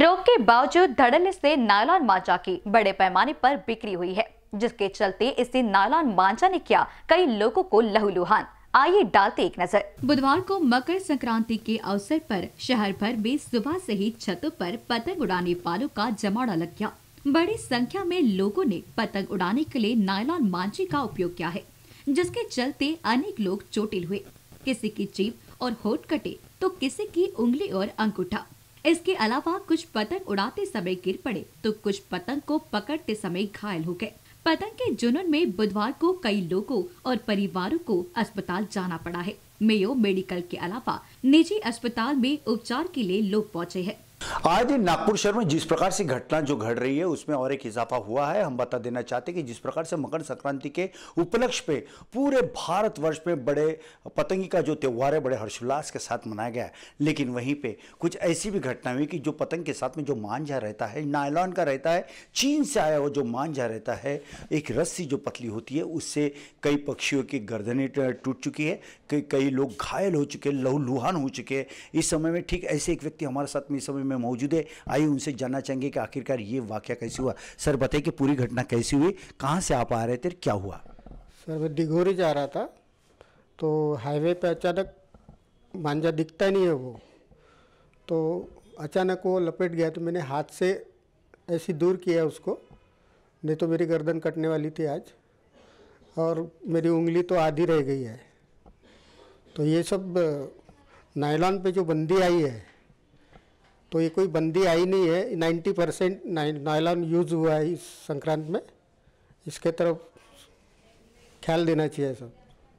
रोक के बावजूद धड़ल्ले से नायलॉन मांझा की बड़े पैमाने पर बिक्री हुई है, जिसके चलते इसे नायलॉन मांझा ने किया कई लोगों को लहूलुहान। आइए डालते एक नजर। बुधवार को मकर संक्रांति के अवसर पर शहर भर में सुबह से ही छतों पर पतंग उड़ाने वालों का जमावड़ा लग गया। बड़ी संख्या में लोगों ने पतंग उड़ाने के लिए नायलॉन मांझे का उपयोग किया है, जिसके चलते अनेक लोग चोटिल हुए। किसी की जीभ और होठ कटे तो किसी की उंगली और अंगूठा। इसके अलावा कुछ पतंग उड़ाते समय गिर पड़े तो कुछ पतंग को पकड़ते समय घायल हो गए। पतंग के जुनून में बुधवार को कई लोगों और परिवारों को अस्पताल जाना पड़ा है। मेयो मेडिकल के अलावा निजी अस्पताल में उपचार के लिए लोग पहुंचे हैं। आज नागपुर शहर में जिस प्रकार से घटना जो घट रही है उसमें और एक इजाफा हुआ है। हम बता देना चाहते हैं कि जिस प्रकार से मकर संक्रांति के उपलक्ष्य पे पूरे भारतवर्ष में बड़े पतंगी का जो त्यौहार है बड़े हर्षोल्लास के साथ मनाया गया है, लेकिन वहीं पे कुछ ऐसी भी घटना हुई कि जो पतंग के साथ में जो मांझा रहता है, नायलॉन का रहता है, चीन से आया हुआ जो मांझा रहता है, एक रस्सी जो पतली होती है, उससे कई पक्षियों की गर्दनें टूट चुकी है, कई लोग घायल हो चुके, लहूलुहान हो चुके। इस समय में ठीक ऐसे एक व्यक्ति हमारे साथ में इस समय में मौजूद है। आइए उनसे जानना चाहेंगे कि आखिरकार ये वाकया कैसे हुआ। सर बताइए कि पूरी घटना कैसी हुई, कहाँ से आप आ रहे थे, क्या हुआ? सर मैं डिघोरी जा रहा था तो हाईवे पे अचानक मांझा दिखता ही नहीं है वो, तो अचानक वो लपेट गया तो मैंने हाथ से ऐसी दूर किया उसको, नहीं तो मेरी गर्दन कटने वाली थी आज, और मेरी उंगली तो आधी रह गई है। तो ये सब नायलॉन पे जो बंदी आई है तो ये कोई बंदी आई नहीं है। 90% नायलॉन यूज़ हुआ है इस संक्रांत में। इसके तरफ ख्याल देना चाहिए सब,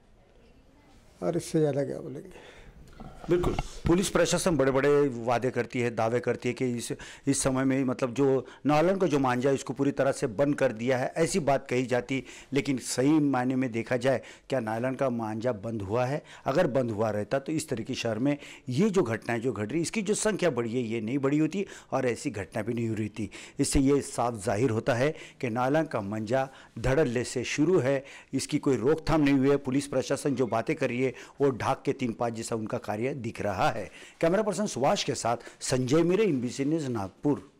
और इससे ज़्यादा क्या बोलेंगे। बिल्कुल, पुलिस प्रशासन बड़े बड़े वादे करती है, दावे करती है कि इस समय में मतलब जो नायलॉन का जो मांझा है इसको पूरी तरह से बंद कर दिया है, ऐसी बात कही जाती। लेकिन सही मायने में देखा जाए, क्या नायलॉन का मांझा बंद हुआ है? अगर बंद हुआ रहता तो इस तरह की शहर में ये जो घटनाएं जो घट रही, इसकी जो संख्या बढ़ी है ये नहीं बढ़ी होती और ऐसी घटना भी नहीं हो रही थी। इससे ये साफ जाहिर होता है कि नायलॉन का मांझा धड़ल्ले से शुरू है, इसकी कोई रोकथाम नहीं हुई है। पुलिस प्रशासन जो बातें कर रही है वो ढाक के 3 5 जैसा उनका कार्य दिख रहा है। कैमरा पर्सन सुभाष के साथ संजय मेरे, INBCN न्यूज़ नागपुर।